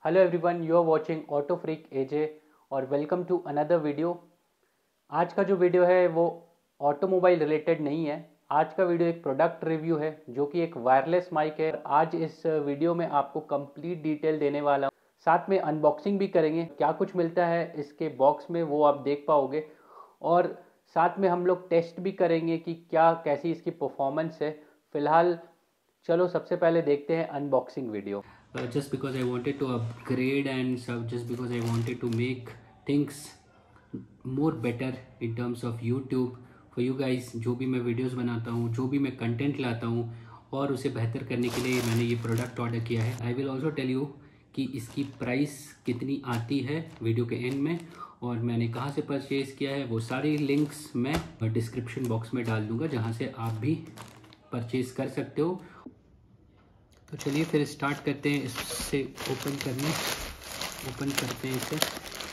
Hello everyone, you are watching auto freak AJ और welcome to another video. आज का जो वीडियो है वो ऑटोमोबाइल रिलेटेड नहीं है। आज का वीडियो एक प्रोडक्ट रिव्यू है जो कि एक वायरलेस माइक है। आज इस वीडियो में आपको कंप्लीट डिटेल देने वाला हूँ, साथ में अनबॉक्सिंग भी करेंगे। क्या कुछ मिलता है इसके बॉक्स में वो आप देख पाओगे और साथ में हम लोग टेस्ट भी करेंगे कि क्या कैसी इसकी परफॉर्मेंस है। फिलहाल चलो सबसे पहले देखते हैं unboxing video. Just because I wanted to upgrade and just because I wanted to make things more better in terms of YouTube for you guys। जो भी मैं वीडियोस बनाता हूँ, जो भी मैं कंटेंट लाता हूँ और उसे बेहतर करने के लिए मैंने ये प्रोडक्ट ऑर्डर किया है। I will also tell you कि इसकी प्राइस कितनी आती है वीडियो के एंड में, और मैंने कहाँ से परचेज़ किया है वो सारी लिंक्स मैं डिस्क्रिप्शन बॉक्स में डाल दूँगा, जहाँ से आप भी परचेज़ कर सकते हो। तो चलिए फिर स्टार्ट करते हैं इससे ओपन करते हैं इसे।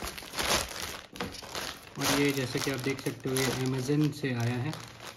और ये जैसे कि आप देख सकते हो ये अमेज़न से आया है।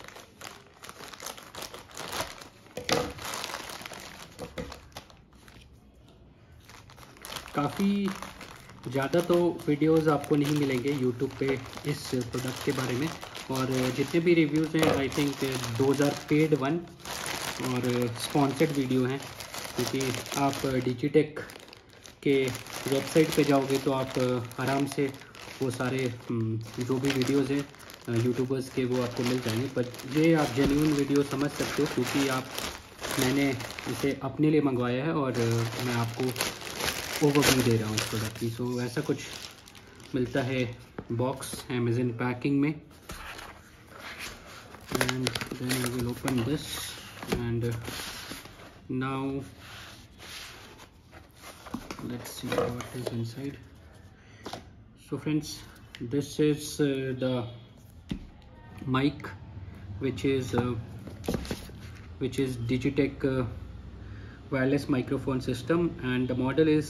काफ़ी ज़्यादा तो वीडियोस आपको नहीं मिलेंगे यूट्यूब पे इस प्रोडक्ट के बारे में, और जितने भी रिव्यूज़ हैं आई थिंक 2000 पेड वन और स्पॉन्सर्ड वीडियो हैं, क्योंकि आप डिजिटेक के वेबसाइट पे जाओगे तो आप आराम से वो सारे जो भी वीडियोज़ हैं यूट्यूबर्स के वो आपको मिल जाएंगे। पर ये आप जेन्युइन वीडियो समझ सकते हो, क्योंकि मैंने इसे अपने लिए मंगवाया है और मैं आपको ओवरव्यू दे रहा हूँ इस प्रोडक्ट की। सो ऐसा कुछ मिलता है बॉक्स अमेज़न पैकिंग में। And then I will open this and now let's see what is inside. So friends, this is the mic which is Digitech wireless microphone system, and the model is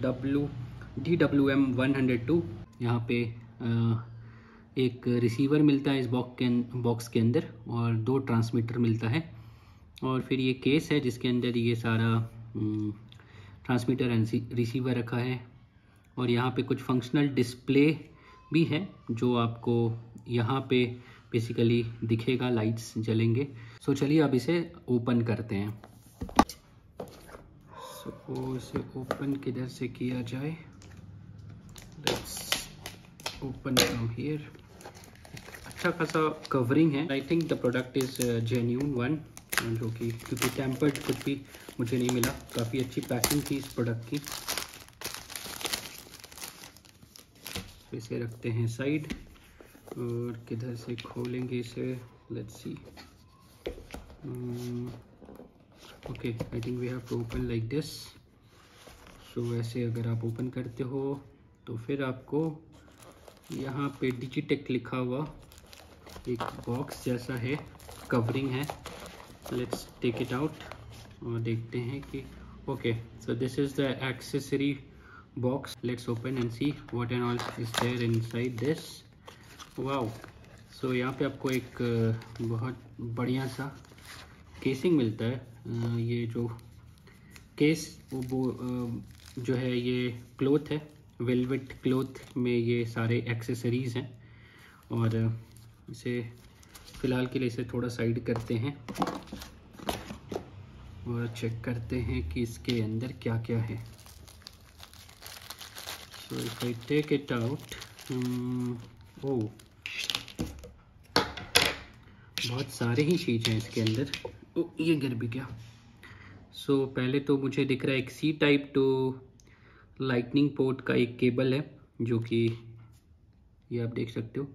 DWM102। यहाँ पे एक receiver मिलता है इस box के अंदर और 2 transmitter मिलता है, और फिर ये केस है जिसके अंदर ये सारा ट्रांसमीटर एंड रिसीवर रखा है। और यहाँ पे कुछ फंक्शनल डिस्प्ले भी है जो आपको यहाँ पे बेसिकली दिखेगा, लाइट्स जलेंगे। सो चलिए अब इसे ओपन करते हैं। सो इसे ओपन किधर से किया जाए? Let's open from here. अच्छा खासा कवरिंग है। I think the product is genuine one, जो कि क्योंकि टेम्पर्ड कुछ भी मुझे नहीं मिला। काफ़ी अच्छी पैकिंग थी इस प्रोडक्ट की। इसे रखते हैं साइड, और किधर से खोलेंगे इसे? Let's see. Okay, I think we have to open like this. So ऐसे अगर आप ओपन करते हो तो फिर आपको यहाँ पे डिजिटेक लिखा हुआ एक बॉक्स जैसा है, कवरिंग है। लेट्स टेक इट आउट और देखते हैं कि okay, so this is the accessory box. Let's open and see what and all is there inside this. Wow! So यहाँ पे आपको एक बहुत बढ़िया सा केसिंग मिलता है। ये जो केस वो जो है ये क्लॉथ है, वेलवेट क्लॉथ में ये सारे एक्सेसरीज़ हैं। और इसे फ़िलहाल के लिए इसे थोड़ा साइड करते हैं और चेक करते हैं कि इसके अंदर क्या क्या है। So if I take it out, oh, बहुत सारे ही चीज़ हैं इसके अंदर। ये गिर भी गया। सो पहले तो मुझे दिख रहा है एक C type to lightning port का एक केबल है, जो कि ये आप देख सकते हो,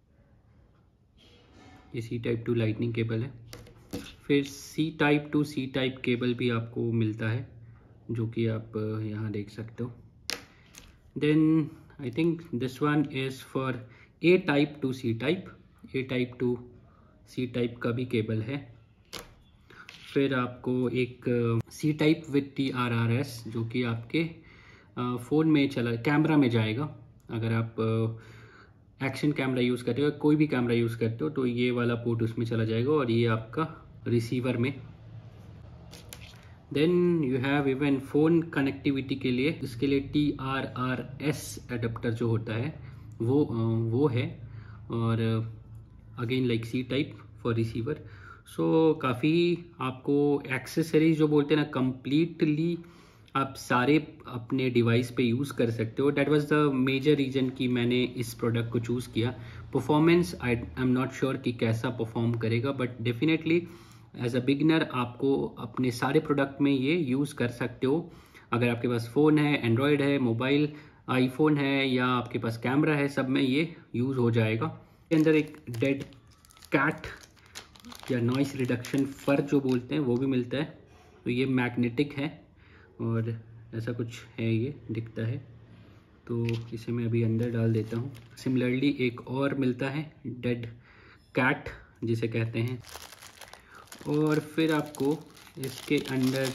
ये C type to lightning cable है। फिर C type to C type cable भी आपको मिलता है, जो कि आप यहाँ देख सकते हो। Then I think this one is for A type to C type. A type to C type का भी केबल है। फिर आपको एक सी टाइप विद TRRS, जो कि आपके फ़ोन में कैमरा में जाएगा। अगर आप एक्शन कैमरा यूज़ करते हो, कोई भी कैमरा यूज़ करते हो, तो ये वाला पोर्ट उसमें चला जाएगा, और ये आपका रिसीवर में। Then you have even phone connectivity के लिए, इसके लिए TRRS एडाप्टर जो होता है वो है, और again like C type for receiver. So काफ़ी आपको एक्सेसरीज जो बोलते हैं ना, कंप्लीटली आप सारे अपने डिवाइस पे यूज़ कर सकते हो। That was the major reason कि मैंने इस प्रोडक्ट को चूज़ किया। Performance I am not sure कि कैसा परफॉर्म करेगा, but definitely as a beginner आपको अपने सारे प्रोडक्ट में ये यूज़ कर सकते हो। अगर आपके पास फ़ोन है, एंड्रॉयड है, मोबाइल आईफोन है, या आपके पास कैमरा है, सब में ये यूज़ हो जाएगा। इसके अंदर एक डेड कैट या नॉइस रिडक्शन फर जो बोलते हैं वो भी मिलता है। तो ये मैग्नेटिक है और ऐसा कुछ है, ये दिखता है। तो इसे मैं अभी अंदर डाल देता हूँ। सिमिलरली एक और मिलता है डेड कैट जिसे कहते हैं, और फिर आपको इसके अंदर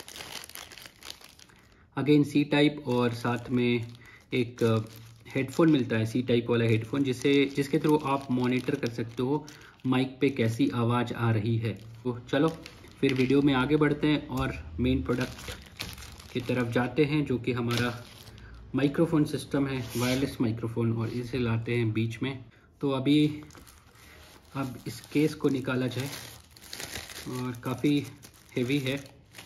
अगेन C टाइप और साथ में एक हेडफोन मिलता है, C टाइप वाला हेडफोन, जिसके थ्रू आप मॉनिटर कर सकते हो माइक पे कैसी आवाज़ आ रही है। तो चलो फिर वीडियो में आगे बढ़ते हैं और मेन प्रोडक्ट की तरफ जाते हैं, जो कि हमारा माइक्रोफोन सिस्टम है, वायरलेस माइक्रोफोन, और इसे लाते हैं बीच में। तो अभी अब इस केस को निकाला जाए, और काफ़ी हेवी है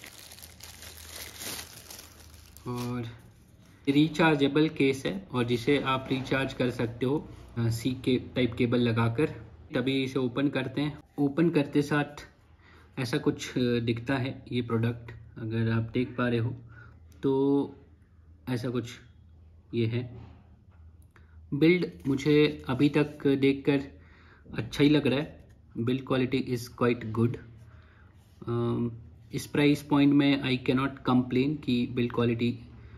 और रिचार्जेबल केस है, और जिसे आप रिचार्ज कर सकते हो C के टाइप केबल लगाकर। तभी इसे ओपन करते हैं। ओपन करते साथ ऐसा कुछ दिखता है ये प्रोडक्ट, अगर आप देख पा रहे हो तो ऐसा कुछ ये है। बिल्ड मुझे अभी तक देखकर अच्छा ही लग रहा है। Build quality is quite good. इस प्राइस पॉइंट में आई कैन नॉट कंप्लेन कि बिल्ड क्वालिटी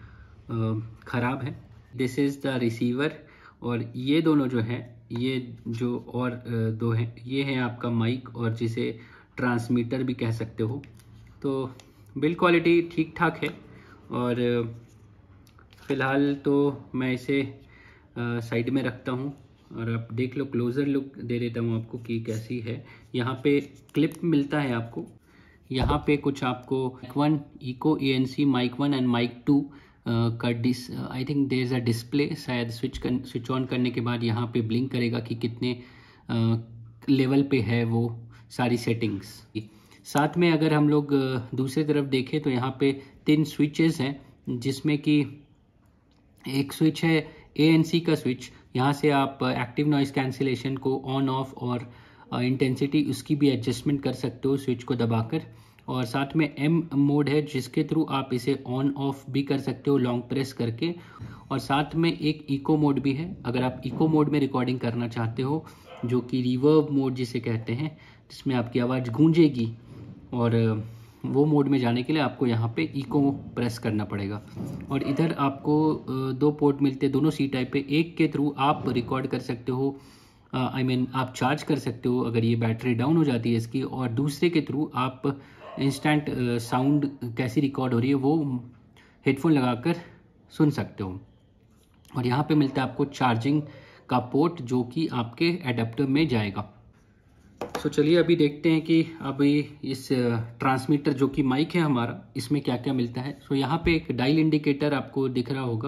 ख़राब है। दिस इज़ द रिसीवर, और ये दोनों जो हैं, ये जो और दो हैं, ये है आपका माइक, और जिसे ट्रांसमीटर भी कह सकते हो। तो बिल्ड क्वालिटी ठीक ठाक है, और फ़िलहाल तो मैं इसे साइड में रखता हूँ, और आप देख लो, क्लोज़र लुक दे देता हूँ आपको कि कैसी है। यहाँ पे क्लिप मिलता है आपको, यहाँ पे कुछ आपको mic 1 echo ANC mic 1 and mic 2 का I think there is a display. शायद स्विच ऑन करने के बाद यहाँ पे ब्लिंक करेगा कि कितने लेवल पे है वो सारी सेटिंग्स। साथ में अगर हम लोग दूसरी तरफ देखें तो यहाँ पे 3 स्विचेस हैं, जिसमें कि एक स्विच है ANC का स्विच। यहाँ से आप एक्टिव नॉइस कैंसिलेशन को ऑन ऑफ और इंटेंसिटी उसकी भी एडजस्टमेंट कर सकते हो स्विच को दबाकर। और साथ में M मोड है, जिसके थ्रू आप इसे ऑन ऑफ भी कर सकते हो लॉन्ग प्रेस करके। और साथ में एक इको मोड भी है, अगर आप इको मोड में रिकॉर्डिंग करना चाहते हो, जो कि रिवर्ब मोड जिसे कहते हैं, जिसमें आपकी आवाज़ गूंजेगी। और वो मोड में जाने के लिए आपको यहाँ पे इको प्रेस करना पड़ेगा। और इधर आपको 2 पोर्ट मिलते हैं, दोनों C टाइप पे। एक के थ्रू आप रिकॉर्ड कर सकते हो, आप चार्ज कर सकते हो अगर ये बैटरी डाउन हो जाती है इसकी, और दूसरे के थ्रू आप इंस्टेंट साउंड कैसी रिकॉर्ड हो रही है वो हेडफोन लगाकर सुन सकते हो। और यहाँ पे मिलता है आपको चार्जिंग का पोर्ट, जो कि आपके एडाप्टर में जाएगा। तो चलिए अभी देखते हैं कि अभी इस ट्रांसमीटर जो कि माइक है हमारा, इसमें क्या क्या मिलता है। सो यहाँ पे एक डायल इंडिकेटर आपको दिख रहा होगा।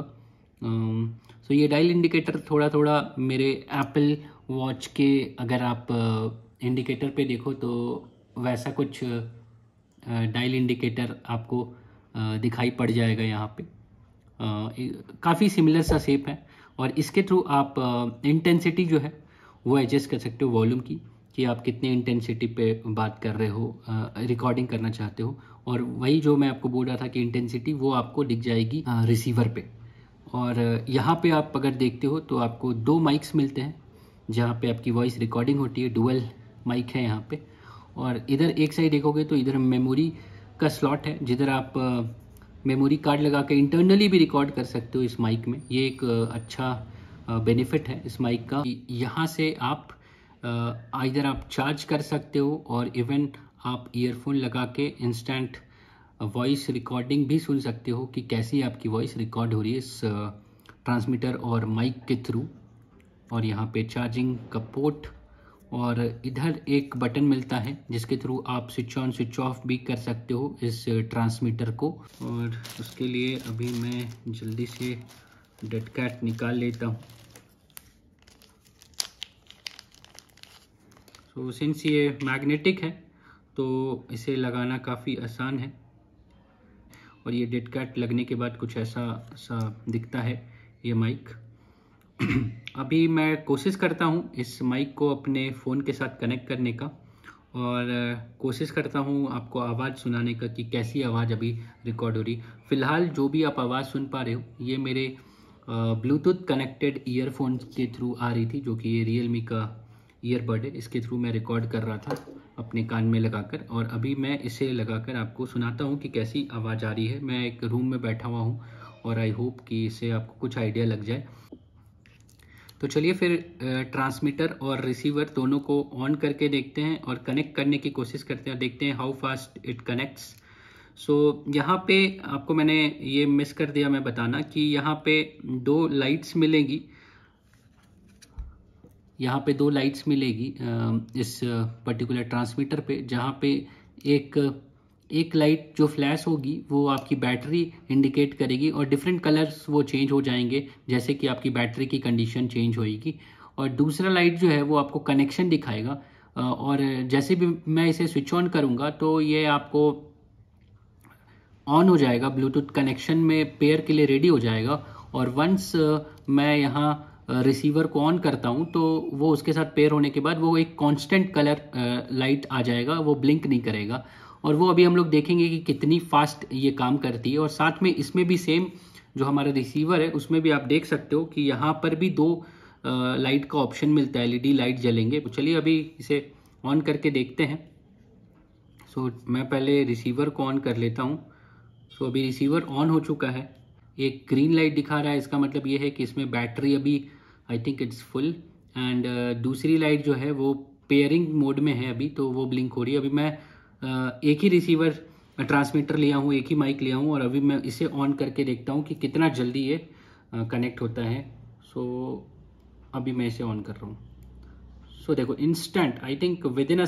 सो ये डायल इंडिकेटर थोड़ा थोड़ा मेरे एप्पल वॉच के, अगर आप इंडिकेटर पे देखो तो वैसा कुछ डायल इंडिकेटर आपको दिखाई पड़ जाएगा यहाँ पे। काफ़ी सिमिलर सा शेप है, और इसके थ्रू आप इंटेंसिटी जो है वो एडजस्ट कर सकते हो वॉल्यूम की, कि आप कितने इंटेंसिटी पे बात कर रहे हो, रिकॉर्डिंग करना चाहते हो। और वही जो मैं आपको बोल रहा था कि इंटेंसिटी वो आपको दिख जाएगी रिसीवर पे। और यहाँ पे आप अगर देखते हो तो आपको 2 माइक्स मिलते हैं, जहाँ पे आपकी वॉइस रिकॉर्डिंग होती है। डुअल माइक है यहाँ पे। और इधर एक साइड देखोगे तो इधर मेमोरी का स्लॉट है, जिधर आप मेमोरी कार्ड लगा के इंटरनली भी रिकॉर्ड कर सकते हो इस माइक में। ये एक अच्छा बेनिफिट है इस माइक का। यहाँ से आप इधर आप चार्ज कर सकते हो, और इवन आप ईयरफोन लगा के इंस्टेंट वॉइस रिकॉर्डिंग भी सुन सकते हो कि कैसी आपकी वॉइस रिकॉर्ड हो रही है इस ट्रांसमीटर और माइक के थ्रू। और यहाँ पे चार्जिंग का पोर्ट और इधर एक बटन मिलता है जिसके थ्रू आप स्विच ऑन स्विच ऑफ भी कर सकते हो इस ट्रांसमीटर को। और उसके लिए अभी मैं जल्दी से डेड कैट निकाल लेता हूँ। तो सिंस ये मैग्नेटिक है तो इसे लगाना काफ़ी आसान है। और ये डेड कैट लगने के बाद कुछ ऐसा सा दिखता है ये माइक। अभी मैं कोशिश करता हूँ इस माइक को अपने फ़ोन के साथ कनेक्ट करने का, और कोशिश करता हूँ आपको आवाज़ सुनाने का कि कैसी आवाज़ अभी रिकॉर्ड हो रही। फ़िलहाल जो भी आप आवाज़ सुन पा रहे हो ये मेरे ब्लूटूथ कनेक्टेड ईयरफोन के थ्रू आ रही थी, जो कि ये रियलमी का ईयरबड है। इसके थ्रू मैं रिकॉर्ड कर रहा था अपने कान में लगाकर, और अभी मैं इसे लगाकर आपको सुनाता हूँ कि कैसी आवाज़ आ रही है। मैं एक रूम में बैठा हुआ हूँ और आई होप कि इससे आपको कुछ आइडिया लग जाए। तो चलिए फिर ट्रांसमीटर और रिसीवर दोनों को ऑन करके देखते हैं और कनेक्ट करने की कोशिश करते हैं, देखते हैं how fast it connects. So यहाँ पे आपको मैंने ये मिस कर दिया मैं बताना कि यहाँ पे दो लाइट्स मिलेगी। यहाँ पे दो लाइट्स मिलेगी इस पर्टिकुलर ट्रांसमीटर पे, जहाँ पे एक एक लाइट जो फ्लैश होगी वो आपकी बैटरी इंडिकेट करेगी और डिफरेंट कलर्स वो चेंज हो जाएंगे जैसे कि आपकी बैटरी की कंडीशन चेंज होएगी। और दूसरा लाइट जो है वो आपको कनेक्शन दिखाएगा, और जैसे भी मैं इसे स्विच ऑन करूँगा तो ये आपको ऑन हो जाएगा, ब्लूटूथ कनेक्शन में पेयर के लिए रेडी हो जाएगा। और वंस मैं यहाँ रिसीवर को ऑन करता हूँ तो वो उसके साथ पेयर होने के बाद वो एक कांस्टेंट कलर लाइट आ जाएगा, वो ब्लिंक नहीं करेगा। और वो अभी हम लोग देखेंगे कि कितनी फास्ट ये काम करती है। और साथ में इसमें भी सेम जो हमारा रिसीवर है उसमें भी आप देख सकते हो कि यहाँ पर भी दो लाइट का ऑप्शन मिलता है, एलईडी लाइट जलेंगे। तो चलिए अभी इसे ऑन करके देखते हैं। सो मैं पहले रिसीवर को ऑन कर लेता हूँ। सो अभी रिसीवर ऑन हो चुका है, एक ग्रीन लाइट दिखा रहा है, इसका मतलब ये है कि इसमें बैटरी अभी I think it's full. And दूसरी लाइट जो है वो पेयरिंग मोड में है अभी, तो वो ब्लिंक हो रही है। अभी मैं एक ही रिसीवर ट्रांसमीटर लिया हूँ, एक ही माइक लिया हूँ, और अभी मैं इसे ऑन करके देखता हूँ कि कितना जल्दी ये कनेक्ट होता है। सो अभी मैं इसे ऑन कर रहा हूँ। सो देखो instant, I think within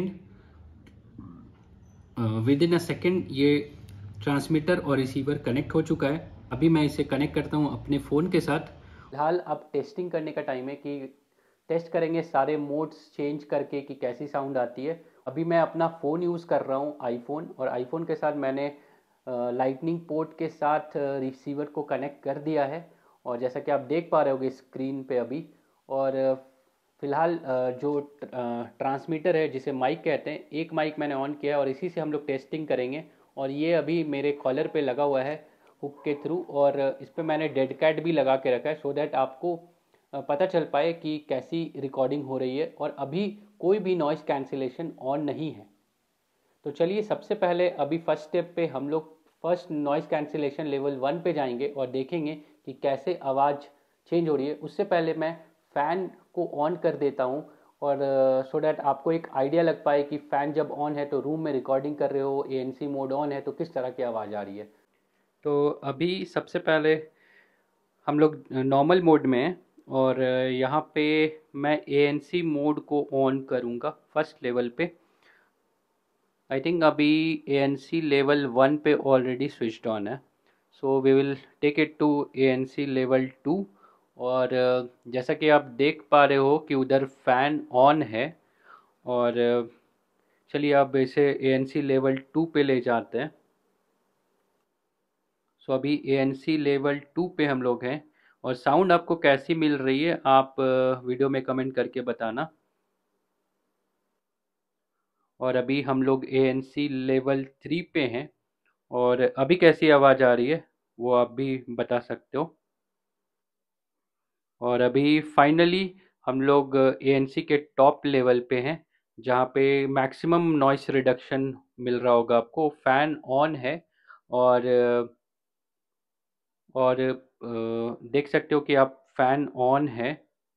a second ये ट्रांसमीटर और रिसीवर कनेक्ट हो चुका है। अभी मैं इसे कनेक्ट करता हूँ अपने फ़ोन के साथ। फिलहाल अब टेस्टिंग करने का टाइम है कि टेस्ट करेंगे सारे मोड्स चेंज करके कि कैसी साउंड आती है। अभी मैं अपना फ़ोन यूज़ कर रहा हूँ आईफोन, और आईफोन के साथ मैंने लाइटनिंग पोर्ट के साथ रिसीवर को कनेक्ट कर दिया है, और जैसा कि आप देख पा रहे होगे स्क्रीन पे अभी। और फ़िलहाल जो ट्रांसमीटर है जिसे माइक कहते हैं, एक माइक मैंने ऑन किया है और इसी से हम लोग टेस्टिंग करेंगे। और ये अभी मेरे कॉलर पे लगा हुआ है हुक के थ्रू, और इस पर मैंने डेड कैट भी लगा के रखा है सो दैट आपको पता चल पाए कि कैसी रिकॉर्डिंग हो रही है। और अभी कोई भी नॉइज़ कैंसिलेशन ऑन नहीं है। तो चलिए सबसे पहले अभी फर्स्ट स्टेप पे हम लोग फर्स्ट नॉइज़ कैंसिलेशन लेवल 1 पे जाएंगे और देखेंगे कि कैसे आवाज़ चेंज हो रही है। उससे पहले मैं फ़ैन को ऑन कर देता हूँ, और सो डैट आपको एक आइडिया लग पाए कि फ़ैन जब ऑन है तो रूम में रिकॉर्डिंग कर रहे हो, एएनसी मोड ऑन है तो किस तरह की आवाज़ आ रही है। तो अभी सबसे पहले हम लोग नॉर्मल मोड में हैं, और यहाँ पे मैं एएनसी मोड को ऑन करूँगा फर्स्ट लेवल पे। आई थिंक अभी एएनसी लेवल 1 पे ऑलरेडी स्विच्ड ऑन है, so we will take it to ANC level 2। और जैसा कि आप देख पा रहे हो कि उधर फ़ैन ऑन है। और चलिए अब इसे एएनसी लेवल 2 पे ले जाते हैं। सो अभी एएनसी लेवल 2 पे हम लोग हैं, और साउंड आपको कैसी मिल रही है आप वीडियो में कमेंट करके बताना। और अभी हम लोग एएनसी लेवल 3 पे हैं, और अभी कैसी आवाज़ आ रही है वो आप भी बता सकते हो। और अभी फाइनली हम लोग एएनसी के टॉप लेवल पे हैं, जहाँ पे मैक्सिमम नॉइस रिडक्शन मिल रहा होगा आपको। फ़ैन ऑन है, और देख सकते हो कि आप फ़ैन ऑन है।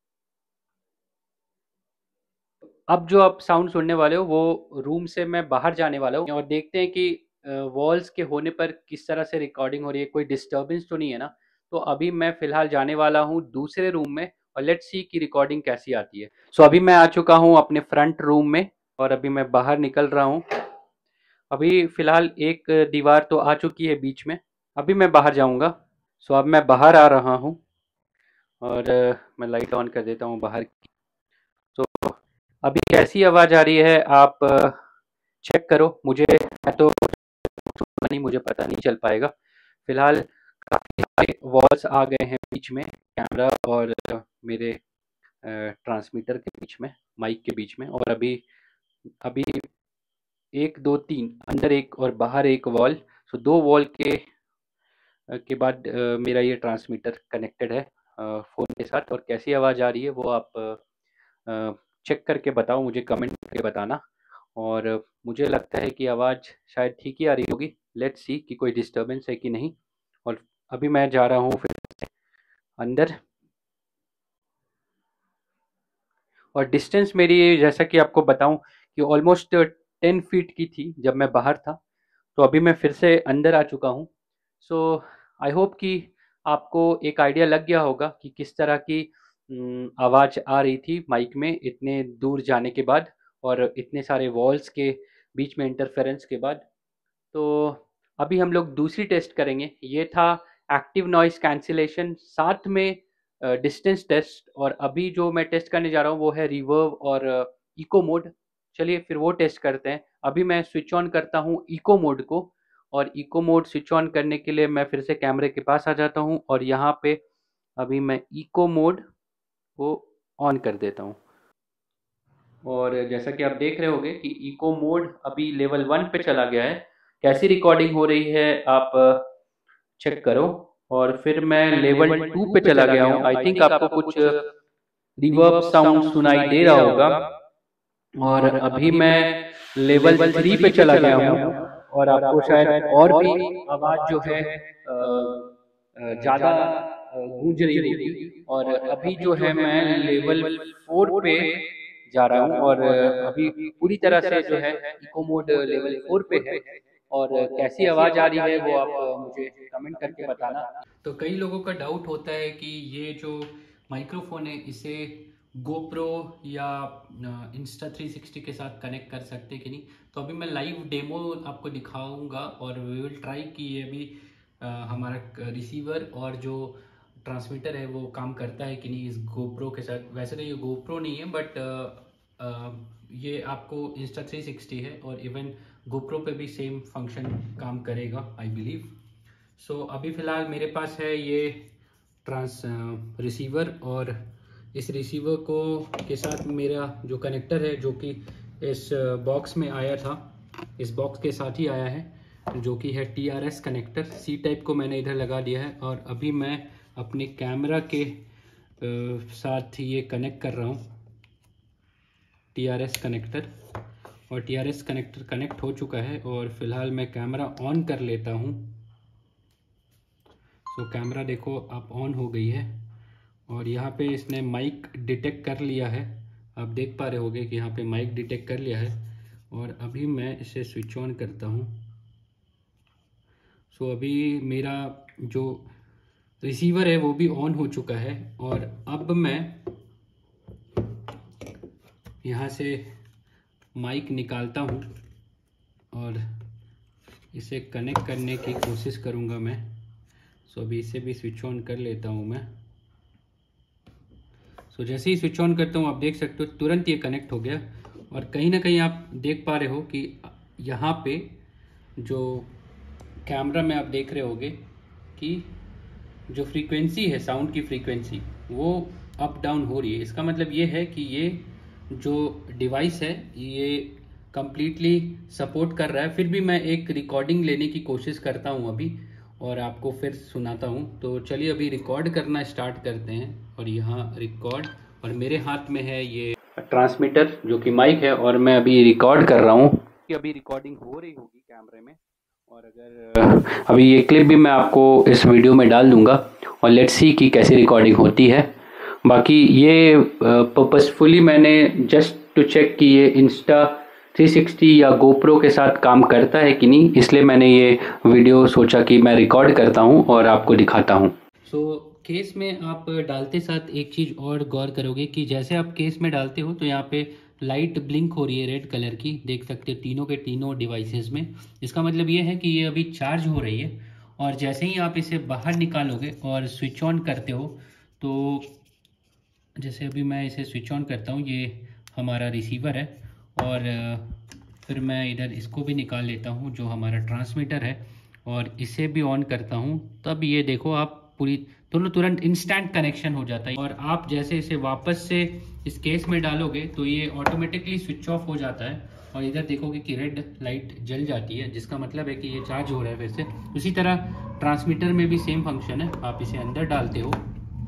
अब जो आप साउंड सुनने वाले हो वो रूम से मैं बाहर जाने वाला हूँ, और देखते हैं कि वॉल्स के होने पर किस तरह से रिकॉर्डिंग हो रही है, कोई डिस्टर्बेंस तो नहीं है ना। तो अभी मैं फ़िलहाल जाने वाला हूँ दूसरे रूम में, और लेट्स सी कि रिकॉर्डिंग कैसी आती है। सो अभी मैं आ चुका हूँ अपने फ्रंट रूम में और अभी मैं बाहर निकल रहा हूँ। अभी फ़िलहाल एक दीवार तो आ चुकी है बीच में, अभी मैं बाहर जाऊँगा। सो अब मैं बाहर आ रहा हूँ और मैं लाइट ऑन कर देता हूँ बाहर की। तो अभी कैसी आवाज़ आ रही है आप चेक करो। मुझे मैं तो नहीं, मुझे पता नहीं चल पाएगा। फ़िलहाल काफ़ी सारे वॉल्स आ गए हैं बीच में, कैमरा और मेरे ट्रांसमीटर के बीच में, माइक के बीच में। और अभी अभी 1 2 3 अंदर एक और बाहर एक वॉल। सो 2 वॉल के बाद मेरा ये ट्रांसमीटर कनेक्टेड है फ़ोन के साथ। और कैसी आवाज़ आ रही है वो आप चेक करके बताओ, मुझे कमेंट करके बताना। और मुझे लगता है कि आवाज़ शायद ठीक ही आ रही होगी। लेट्स सी कि कोई डिस्टर्बेंस है कि नहीं। और अभी मैं जा रहा हूँ फिर से अंदर। और डिस्टेंस मेरी, जैसा कि आपको बताऊं, कि ऑलमोस्ट 10 फीट की थी जब मैं बाहर था। तो अभी मैं फिर से अंदर आ चुका हूँ। सो आई होप कि आपको एक आइडिया लग गया होगा कि किस तरह की आवाज़ आ रही थी माइक में इतने दूर जाने के बाद और इतने सारे वॉल्स के बीच में इंटरफेरेंस के बाद। तो अभी हम लोग दूसरी टेस्ट करेंगे। ये था एक्टिव नॉइस कैंसिलेशन, साथ में डिस्टेंस टेस्ट। और अभी जो मैं टेस्ट करने जा रहा हूँ वो है रिवर्ब और इको मोड। चलिए फिर वो टेस्ट करते हैं। अभी मैं स्विच ऑन करता हूँ इको मोड को। और इको मोड स्विच ऑन करने के लिए मैं फिर से कैमरे के पास आ जाता हूँ और यहाँ पे अभी मैं इको मोड को ऑन कर देता हूँ। और जैसा कि आप देख रहे होंगे कि इको मोड अभी लेवल 1 पे चला गया है। कैसी रिकॉर्डिंग हो रही है आप चेक करो। और फिर मैं लेवल 2 पे चला गया हूँ। आई थिंक आपको कुछ रिवर्ब साउंड सुनाई दे रहा होगा। और अभी मैं लेवल 3 पे चला गया हूँ और आपको शायद और भी आवाज़ जो है ज़्यादा गूंज रही होगी। और अभी जो है मैं लेवल 4 पे जा रहा हूँ और अभी पूरी तरह से जो है इको मोड लेवल 4 पे है। और कैसी आवाज़ आ रही है वो आप मुझे कमेंट करके बताना। तो कई लोगों का डाउट होता है कि ये जो माइक्रोफोन है इसे गोप्रो या इंस्टा 360 के साथ कनेक्ट कर सकते कि नहीं। तो अभी मैं लाइव डेमो आपको दिखाऊंगा और वी विल ट्राई कि ये अभी हमारा रिसीवर और जो ट्रांसमीटर है वो काम करता है कि नहीं इस गोप्रो के साथ। वैसे तो ये गोप्रो नहीं है बट ये आपको इंस्टा 360 है और इवन गोप्रो पे भी सेम फंक्शन काम करेगा आई बिलीव। सो अभी फ़िलहाल मेरे पास है ये रिसीवर और इस रिसीवर को के साथ मेरा जो कनेक्टर है जो कि इस बॉक्स में आया था, इस बॉक्स के साथ ही आया है, जो कि है TRS कनेक्टर। सी टाइप को मैंने इधर लगा दिया है और अभी मैं अपने कैमरा के साथ ये कनेक्ट कर रहा हूँ TRS कनेक्टर। और TRS कनेक्टर कनेक्ट हो चुका है और फिलहाल मैं कैमरा ऑन कर लेता हूँ। तो कैमरा देखो आप ऑन हो गई है और यहाँ पे इसने माइक डिटेक्ट कर लिया है। आप देख पा रहे होगे कि यहाँ पे माइक डिटेक्ट कर लिया है। और अभी मैं इसे स्विच ऑन करता हूँ। सो अभी मेरा जो रिसीवर है वो भी ऑन हो चुका है और अब मैं यहाँ से माइक निकालता हूँ और इसे कनेक्ट करने की कोशिश करूँगा मैं। सो अभी इसे भी स्विच ऑन कर लेता हूँ मैं। सो जैसे ही स्विच ऑन करता हूँ आप देख सकते हो तुरंत ये कनेक्ट हो गया। और कहीं ना कहीं आप देख पा रहे हो कि यहाँ पे जो कैमरा में आप देख रहे होगे कि जो फ्रीक्वेंसी है, साउंड की फ्रीक्वेंसी वो अप डाउन हो रही है। इसका मतलब ये है कि ये जो डिवाइस है ये कम्प्लीटली सपोर्ट कर रहा है। फिर भी मैं एक रिकॉर्डिंग लेने की कोशिश करता हूँ अभी और आपको फिर सुनाता हूँ। तो चलिए अभी रिकॉर्ड करना स्टार्ट करते हैं। और यहाँ रिकॉर्ड और मेरे हाथ में है ये ट्रांसमीटर जो कि माइक है और मैं अभी रिकॉर्ड कर रहा हूँ कि अभी रिकॉर्डिंग हो रही होगी कैमरे में। और अगर अभी ये क्लिप भी मैं आपको इस वीडियो में डाल दूंगा और लेट्स सी कि कैसी रिकॉर्डिंग होती है। बाकी ये पर्पसफुली मैंने जस्ट टू चेक कि ये इंस्टा 360 या गोप्रो के साथ काम करता है कि नहीं, इसलिए मैंने ये वीडियो सोचा कि मैं रिकॉर्ड करता हूँ और आपको दिखाता हूँ। सो केस में आप डालते साथ एक चीज़ और गौर करोगे कि जैसे आप केस में डालते हो तो यहाँ पे लाइट ब्लिंक हो रही है रेड कलर की, देख सकते हो तीनों के तीनों डिवाइसेस में। इसका मतलब ये है कि ये अभी चार्ज हो रही है। और जैसे ही आप इसे बाहर निकालोगे और स्विच ऑन करते हो तो जैसे अभी मैं इसे स्विच ऑन करता हूँ, ये हमारा रिसीवर है। और फिर मैं इधर इसको भी निकाल लेता हूँ जो हमारा ट्रांसमीटर है, और इसे भी ऑन करता हूँ। तब ये देखो आप पूरी तुरंत इंस्टेंट कनेक्शन हो जाता है। और आप जैसे इसे वापस से इस केस में डालोगे तो ये ऑटोमेटिकली स्विच ऑफ हो जाता है, और इधर देखोगे कि रेड लाइट जल जाती है, जिसका मतलब है कि ये चार्ज हो रहा है फिर से। उसी तरह ट्रांसमीटर में भी सेम फंक्शन है। आप इसे अंदर डालते हो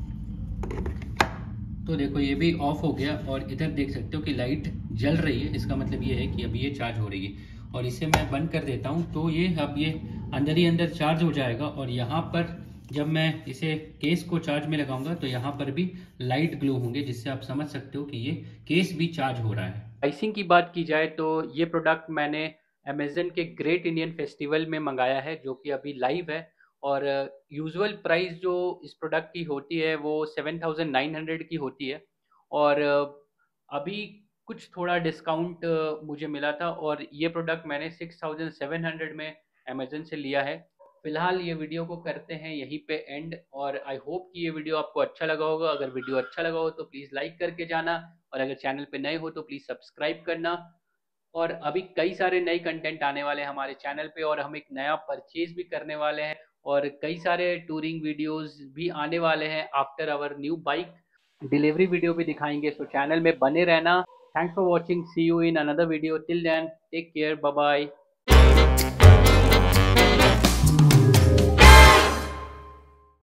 तो देखो ये भी ऑफ हो गया, और इधर देख सकते हो कि लाइट जल रही है। इसका मतलब ये है कि अभी ये चार्ज हो रही है। और इसे मैं बंद कर देता हूँ तो ये अब ये अंदर ही अंदर चार्ज हो जाएगा। और यहाँ पर जब मैं इसे केस को चार्ज में लगाऊंगा तो यहाँ पर भी लाइट ग्लो होंगे, जिससे आप समझ सकते हो कि ये केस भी चार्ज हो रहा है। प्राइसिंग की बात की जाए तो ये प्रोडक्ट मैंने अमेजन के ग्रेट इंडियन फेस्टिवल में मंगाया है, जो कि अभी लाइव है। और यूजुअल प्राइस जो इस प्रोडक्ट की होती है वो 7,900 की होती है। और अभी कुछ थोड़ा डिस्काउंट मुझे मिला था, और ये प्रोडक्ट मैंने 6,700 में अमेजन से लिया है। फिलहाल ये वीडियो को करते हैं यहीं पे एंड, और आई होप कि ये वीडियो आपको अच्छा लगा होगा। अगर वीडियो अच्छा लगा हो तो प्लीज़ लाइक करके जाना, और अगर चैनल पे नए हो तो प्लीज़ सब्सक्राइब करना। और अभी कई सारे नए कंटेंट आने वाले हैं हमारे चैनल पे, और हम एक नया परचेज भी करने वाले हैं, और कई सारे टूरिंग वीडियोस भी आने वाले हैं। After our new bike delivery video भी दिखाएंगे, सो चैनल में बने रहना। Thanks for watching, see you in another video, till then take care, bye bye.